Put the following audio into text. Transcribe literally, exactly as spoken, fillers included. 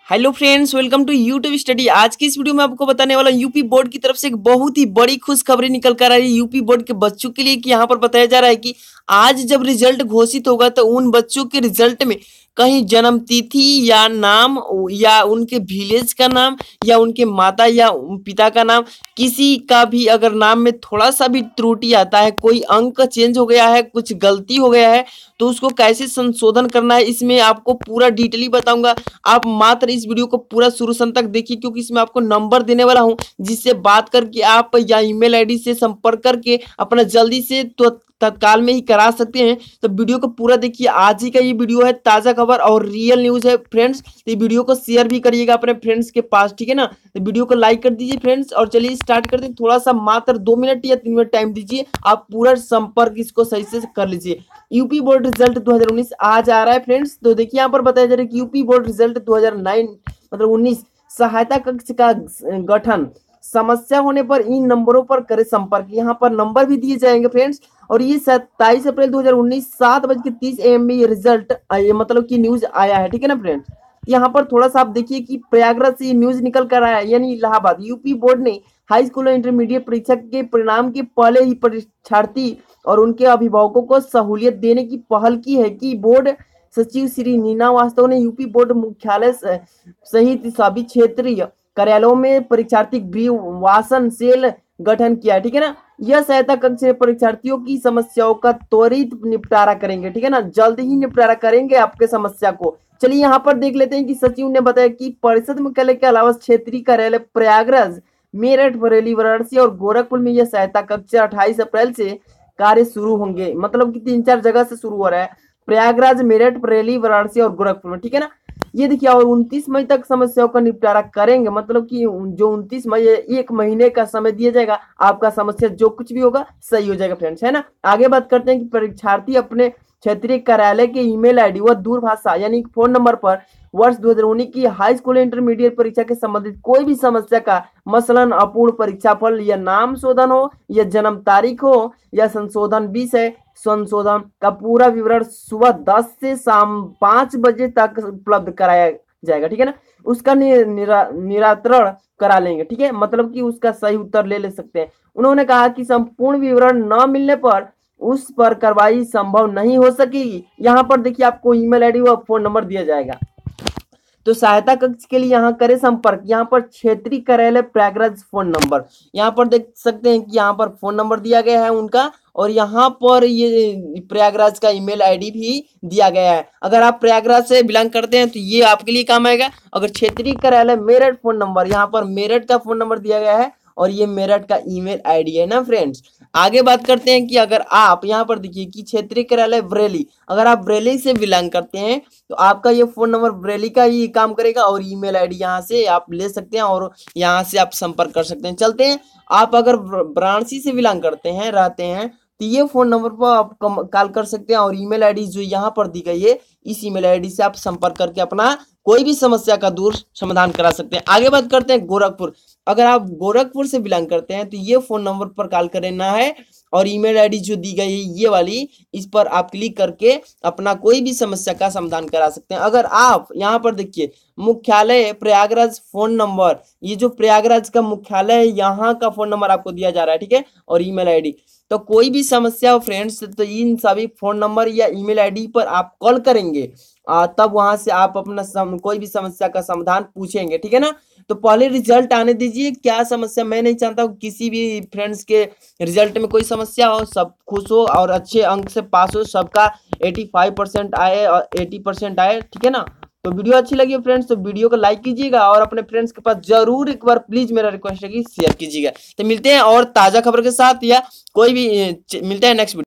Hello friends, welcome to YouTube study. आज की इस वीडियो में आपको बताने वाला यूपी बोर्ड की तरफ से एक बहुत ही बड़ी खुशखबरी निकल कर आ रही है यूपी बोर्ड के बच्चों के लिए कि यहाँ पर बताया जा रहा है कि आज जब रिजल्ट घोषित होगा तो उन बच्चों के रिजल्ट में कहीं जन्म तिथि या नाम या उनके विलेज का नाम या उनके माता या पिता का नाम, किसी का भी अगर नाम में थोड़ा सा भी त्रुटि आता है, कोई अंक चेंज हो गया है, कुछ गलती हो गया है, तो उसको कैसे संशोधन करना है इसमें आपको पूरा डिटेली बताऊंगा। आप मात्र इस वीडियो को पूरा शुरू से अंत तक देखिए, क्योंकि इसमें आपको नंबर देने वाला हूं जिससे बात करके आप या ईमेल आईडी से संपर्क करके अपना जल्दी से तो तत्काल में ही करा सकते हैं। तो वीडियो को पूरा देखिए। आज ही का ये वीडियो है, ताजा खबर और रियल न्यूज है फ्रेंड्स। तो वीडियो को शेयर भी करिएगा अपने फ्रेंड्स के पास, ठीक है ना। तो वीडियो को लाइक कर दीजिए फ्रेंड्स और चलिए स्टार्ट करते हैं। थोड़ा सा मात्र दो मिनट या तीन मिनट टाइम दीजिए, आप पूरा संपर्क इसको सही से कर लीजिए। यूपी बोर्ड रिजल्ट दो हज़ार उन्नीस आज आ रहा है फ्रेंड्स। तो देखिए यहाँ पर बताया जा रहा है कि यूपी बोर्ड रिजल्ट दो हज़ार नौ मतलब उन्नीस सहायता कक्ष का गठन, समस्या होने पर इन नंबरों पर करे संपर्क। यहाँ पर नंबर भी दिए जाएंगे फ्रेंड्स। और ये सत्ताईस अप्रैल दो हज़ार उन्नीस सात बज के तीस एम में ये रिजल्ट मतलब कि न्यूज आया है, ठीक है ना फ्रेंड्स। यहाँ पर थोड़ा सा आप देखिए कि प्रयागराज से न्यूज निकल कर आया है, यानी इलाहाबाद। यूपी बोर्ड ने हाई स्कूल और इंटरमीडिएट परीक्षा के परिणाम के पहले ही परीक्षार्थी और उनके अभिभावकों को सहूलियत देने की पहल की है कि बोर्ड सचिव श्री नीना वास्तव ने यूपी बोर्ड मुख्यालय सहित सभी क्षेत्रीय कार्यालयों में परीक्षार्थी गृहवासन सेल गठन किया, ठीक है ना। यह सहायता कक्ष परीक्षार्थियों की समस्याओं का त्वरित निपटारा करेंगे, ठीक है ना, जल्द ही निपटारा करेंगे आपके समस्या को। चलिए यहाँ पर देख लेते हैं कि सचिव ने बताया कि परिषद मुख्यालय के अलावा क्षेत्रीय कार्यालय प्रयागराज, मेरठ, बरेली, वाराणसी और गोरखपुर में यह सहायता कक्ष अट्ठाईस अप्रैल से कार्य शुरू होंगे। मतलब कि तीन चार जगह से शुरू हो रहा है, प्रयागराज, मेरठ, बरेली, वाराणसी और गोरखपुर में, ठीक है ना। ये देखिए, और उनतीस मई तक समस्याओं का निपटारा करेंगे। मतलब कि जो उनतीस मई एक महीने का समय दिया जाएगा, आपका समस्या जो कुछ भी होगा सही हो जाएगा फ्रेंड्स, है ना। आगे बात करते हैं कि परीक्षार्थी अपने क्षेत्रीय कार्यालय के ईमेल आईडी व दूरभाषा यानी फोन नंबर पर वर्ष दो हज़ार उन्नीस की हाई स्कूल इंटरमीडिएट परीक्षा के संबंधित कोई भी समस्या का, मसलन अपूर्ण परीक्षाफल या नाम शोधन हो या जन्म तारीख हो या संशोधन विषय संशोधन का पूरा विवरण सुबह दस से शाम पांच बजे तक उपलब्ध कराया जाएगा, ठीक है ना। उसका नि, निरा, निराकरण करा लेंगे, ठीक है। मतलब कि उसका सही उत्तर ले ले सकते हैं। उन्होंने कहा कि संपूर्ण विवरण न मिलने पर उस पर कार्रवाई संभव नहीं हो सकेगी। यहाँ पर देखिए आपको ईमेल आईडी व फोन नंबर दिया जाएगा। तो सहायता कक्ष के लिए यहाँ करें संपर्क। यहाँ पर क्षेत्रीय कार्यालय प्रयागराज, फोन नंबर यहाँ पर देख सकते हैं कि यहाँ पर फोन नंबर दिया गया है उनका, और यहाँ पर ये प्रयागराज का ईमेल आईडी भी दिया गया है। अगर आप प्रयागराज से बिलोंग करते हैं तो ये आपके लिए काम आएगा। अगर क्षेत्रीय कार्यालय मेरठ, फोन नंबर यहाँ पर मेरठ का फोन नंबर दिया गया है और ये मेरठ का ईमेल आईडी है ना फ्रेंड्स। आगे बात करते हैं कि अगर आप यहाँ पर देखिए कि क्षेत्रीय कार्यालय बरेली, अगर आप बरेली से बिलोंग करते हैं तो आपका ये फोन नंबर बरेली का ही काम करेगा और ईमेल आईडी यहाँ से आप ले सकते हैं और यहाँ से आप संपर्क कर सकते हैं। चलते हैं, आप अगर वाराणसी से बिलोंग करते हैं रहते हैं तो ये फोन नंबर पर आप कॉल कर सकते हैं और ईमेल आईडी जो यहाँ पर दी गई है इस ईमेल आईडी से आप संपर्क करके अपना कोई भी समस्या का दूर समाधान करा सकते हैं। आगे बात करते हैं गोरखपुर। अगर आप गोरखपुर से बिलोंग करते हैं तो ये फोन नंबर पर कॉल करना है और ईमेल आईडी जो दी गई है ये वाली, इस पर आप क्लिक करके अपना कोई भी समस्या का समाधान करा सकते हैं। अगर आप यहाँ पर देखिए मुख्यालय प्रयागराज, फोन नंबर, ये जो प्रयागराज का मुख्यालय है यहाँ का फोन नंबर आपको दिया जा रहा है, ठीक है, और ईमेल आईडी। तो कोई भी समस्या हो फ्रेंड्स तो इन सभी फोन नंबर या ईमेल आईडी पर आप कॉल करेंगे, आ, तब वहां से आप अपना सम, कोई भी समस्या का समाधान पूछेंगे, ठीक है ना। तो पहले रिजल्ट आने दीजिए। क्या समस्या, मैं नहीं चाहता हूँ किसी भी फ्रेंड्स के रिजल्ट में कोई समस्या हो, सब खुश हो और अच्छे अंक से पास हो, सबका पचासी परसेंट आए और अस्सी परसेंट आए, ठीक है ना। तो वीडियो अच्छी लगी हो फ्रेंड्स तो वीडियो को लाइक कीजिएगा और अपने फ्रेंड्स के पास जरूर एक बार प्लीज मेरा रिक्वेस्ट है कि शेयर कीजिएगा। तो मिलते हैं और ताजा खबर के साथ या कोई भी मिलते हैं नेक्स्ट वीडियो।